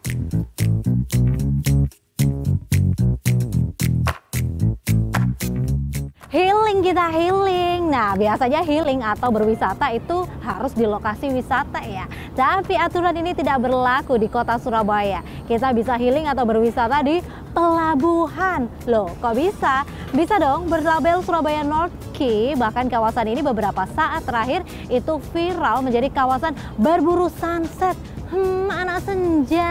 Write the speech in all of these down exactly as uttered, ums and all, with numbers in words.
Healing kita healing. Nah, biasanya healing atau berwisata itu harus di lokasi wisata ya. Tapi aturan ini tidak berlaku di kota Surabaya. Kita bisa healing atau berwisata di pelabuhan. Loh, kok bisa? Bisa dong, berlabel Surabaya North Quay. Bahkan kawasan ini beberapa saat terakhir itu viral menjadi kawasan berburu sunset. Hmm, anak senja.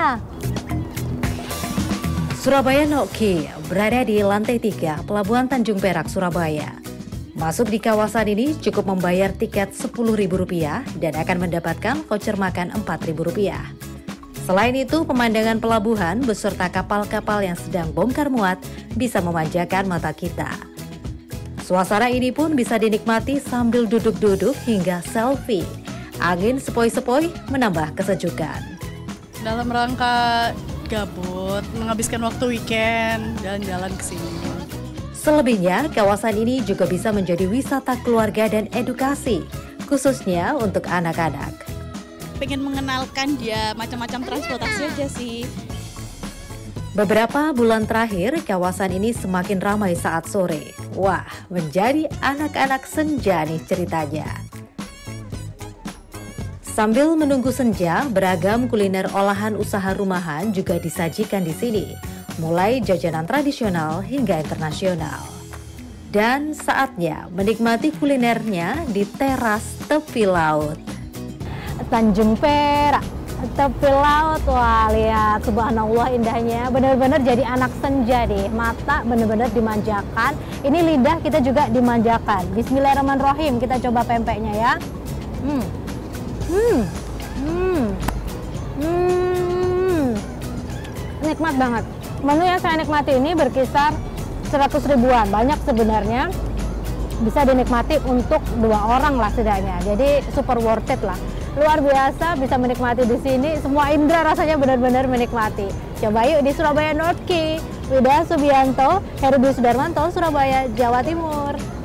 Surabaya North Quay berada di lantai tiga Pelabuhan Tanjung Perak, Surabaya. Masuk di kawasan ini cukup membayar tiket sepuluh ribu rupiah dan akan mendapatkan voucher makan empat ribu rupiah. Selain itu, pemandangan pelabuhan beserta kapal-kapal yang sedang bongkar muat bisa memanjakan mata kita. Suasana ini pun bisa dinikmati sambil duduk-duduk hingga selfie. Angin sepoi-sepoi menambah kesejukan. Dalam rangka gabut, menghabiskan waktu weekend, jalan-jalan ke sini. Selebihnya, kawasan ini juga bisa menjadi wisata keluarga dan edukasi, khususnya untuk anak-anak. Pengen mengenalkan dia macam-macam transportasi aja sih. Beberapa bulan terakhir, kawasan ini semakin ramai saat sore. Wah, menjadi anak-anak senja nih ceritanya. Sambil menunggu senja, beragam kuliner olahan usaha rumahan juga disajikan di sini, mulai jajanan tradisional hingga internasional. Dan saatnya menikmati kulinernya di teras tepi laut. Tanjung Perak, tepi laut. Wah, lihat, subhanallah indahnya. Benar-benar jadi anak senja deh. Mata benar-benar dimanjakan. Ini lidah kita juga dimanjakan. Bismillahirrahmanirrahim. Kita coba pempeknya ya. Hmm. Hmm, hmm, hmm, nikmat banget. Menu yang saya nikmati ini berkisar seratus ribuan. Banyak sebenarnya, bisa dinikmati untuk dua orang lah setidaknya. Jadi super worth it lah. Luar biasa, bisa menikmati di sini. Semua indera rasanya benar-benar menikmati. Coba yuk di Surabaya North Quay. Wida Subianto, Heru Dwi Sudarmanto, Surabaya, Jawa Timur.